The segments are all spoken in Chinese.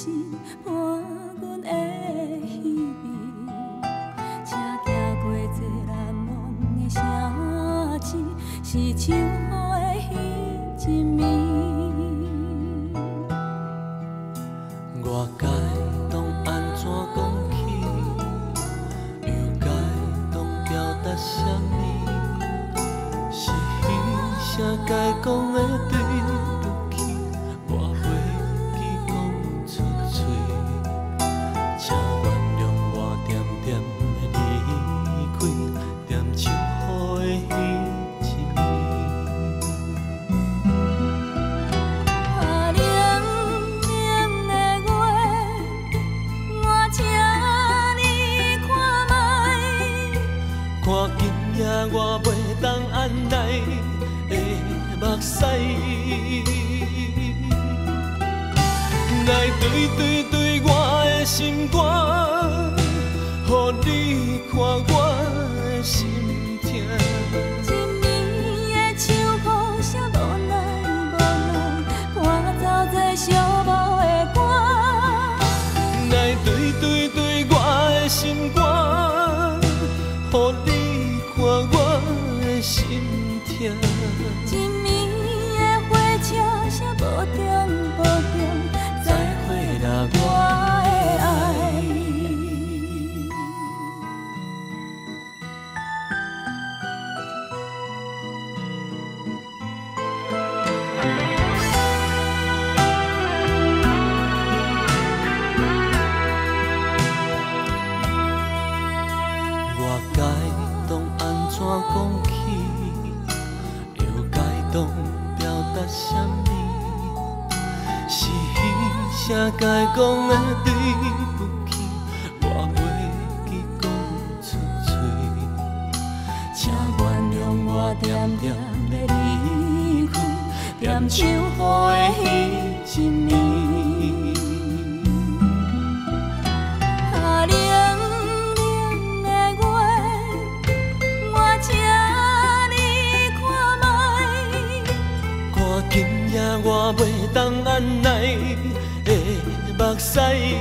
是伴阮的稀微，车行过这难忘的城市，是秋雨的彼一暝。 我该当安怎讲起，又该当表达啥物？是彼声该讲的对不起，我袂记讲出嘴。请原谅我点点的离开，念秋雨的彼一暝。看今夜我袂当按捺的目屎，来对我的心肝，予你看我的心痛。 一暝的秋雨啥无奈，伴奏这寂寞的歌。 来对我的心肝，予你看我的心痛。 一暝的火车啥无中，再会啦，我的爱。 我该当安怎讲起，又该当表达啥物？是彼声该讲的对不起，我袂记讲出嘴。请原谅我点点的离开，念秋雨的彼一暝。 啊，冷冷的月，我请你看卖。 看今夜我袂当按捺的目屎，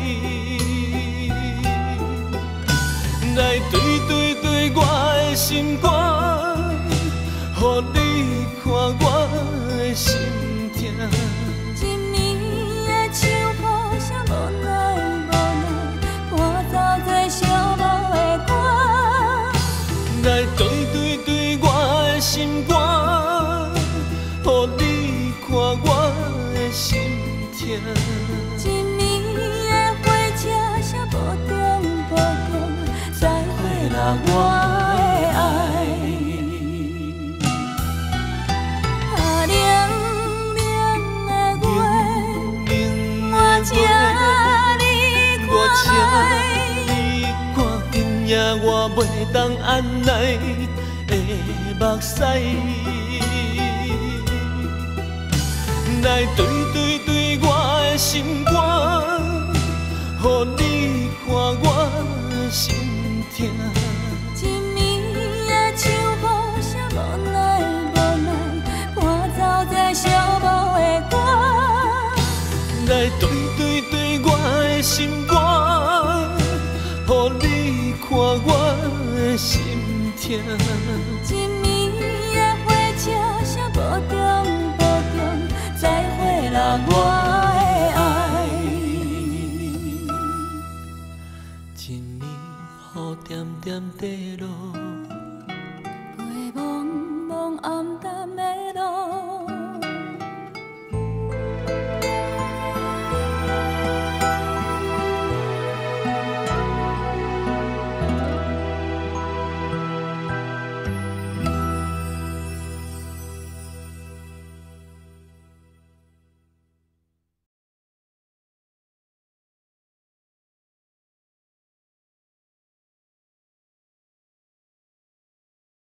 来对我的心肝，予你看我的心痛。 一暝的秋雨啥无奈，伴奏这寂寞的歌。 来对我的心肝，予你看我的心痛。 一暝的火车啥无中，再会啦，我的爱。啊，冷冷的月，我请你看卖。 看今夜我袂当按捺的目屎，来对我的心肝，予你看我的心痛。 一暝的秋雨啥无奈，伴奏这寂寞的歌。 来对我的心肝，予你看我的心痛。 一暝的火车啥无中，再会啦，我的爱。 一暝雨点点地落。